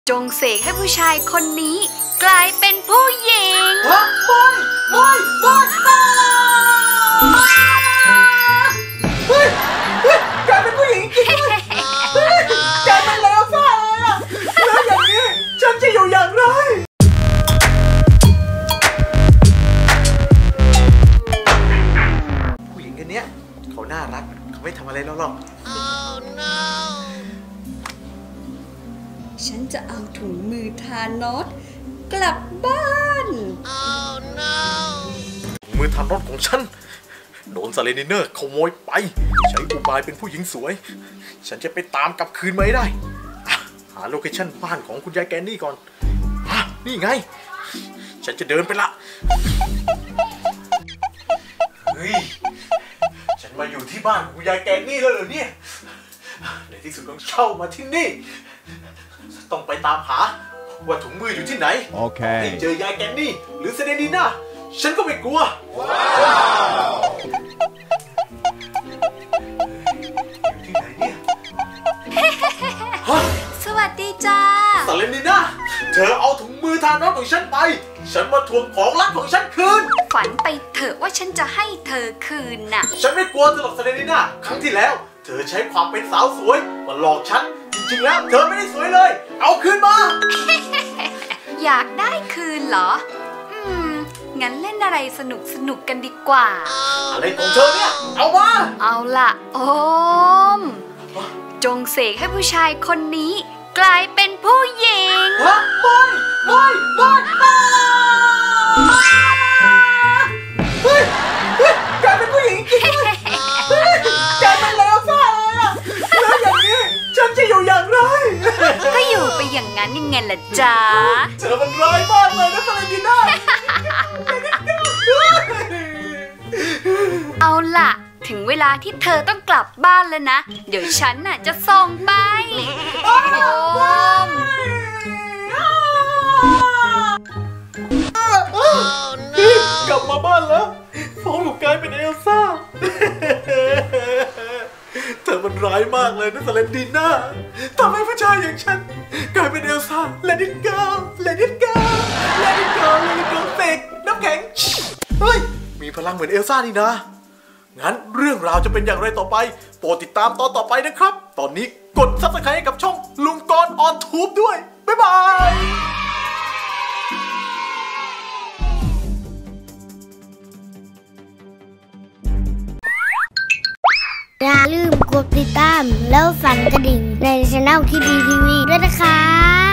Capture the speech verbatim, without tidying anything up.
จงเสกให้ผู้ชายคนนี้กลายเป็นผู้หญิงฮะไม่ไม่ไม่เฮ้ยเฮ้ยกลายเป็นผู้หญิงจริงด้วยเฮ้ยกลายเป็นเลวซ่าเลยอะแล้วอย่างนี้ฉันจะอยู่อย่างไรผู้หญิงคนนี้เขาน่ารักเขาไม่ทำอะไรเราหรอกฉันจะเอาถุงมือทานอสกลับบ้าน oh, no. ถุงมือทานอสของฉันโดนซาเลนิเนอร์ขโมยไปใช้อุบายเป็นผู้หญิงสวยฉันจะไปตามกลับคืนมาให้ได้หาโลเคชั่นบ้านของคุณยายแกนนี่ก่อนนี่ไงฉันจะเดินไปละเฮ้ยฉันมาอยู่ที่บ้านของคุณยายแกนนี่แล้วเหรอเนี่ยในที่สุดก็เข้ามาที่นี่ต้องไปตามหาว่าถุงมืออยู่ที่ไหนโอเคให้เจอยายแกนนี่หรือเซเดนีน่าฉันก็ไม่กลัวอยู่ที่ไหนเนี่ยสวัสดีจ้าเซเดนีน่าเธอเอาถุงมือทานอสของฉันไปฉันมาทวงของรักของฉันคืนฝันไปเถอะว่าฉันจะให้เธอคืนน่ะฉันไม่กลัวเธอหรอกเซเดนีน่าครั้งที่แล้วเธอใช้ความเป็นสาวสวยมาหลอกฉันจริงๆแล้วเธอไม่ได้สวยเลยเอาคืนมาอยากได้คืนเหรออืมงั้นเล่นอะไรสนุกสนุกกันดีกว่าอะไรของเธอเนี่ยเอามาเอาล่ะโอมจงเสกให้ผู้ชายคนนี้กลายเป็นผู้หญิงฮะไม่ไม่ไม่ไม่เฮ้ยเฮ้ยกลายเป็นผู้หญิงจริงด้วยเฮ้ยกลายเป็นเลวซ่าเลยอะแล้วอย่างนี้ฉันจะอยู่อย่างไรก็อยู่ไปอย่างนั้นยังไงล่ะจ๊ะเธอมันร้ายมากเลยนะซาเลนีน่าเอาล่ะถึงเวลาที่เธอต้องกลับบ้านแล้วนะเดี๋ยวฉันน่ะจะส่งไปโอมกลับมาบ้านแล้วพร้อมกับกลายเป็นเอลซ่าเธอมันร้ายมากเลยนะซาเลนีน่าทำให้ผู้ชายอย่างฉันกลายเป็นเอลซ่าเลดิโก้เลดิโก้เลดิโก้เลดิโก้เสกน้ำแข็งเฮ้ยมีพลังเหมือนเอลซ่านี่นะงั้นเรื่องราวจะเป็นอย่างไรต่อไปโปรดติดตามตอนต่อไปนะครับตอนนี้กดซับสไครบ์ให้กับช่องลุงกรออนทูบด้วยบ๊ายบายอย่าลืมกดติดตามแล้วสั่นกระดิ่งในช่อง คิดดี ที วีด้วยนะครับ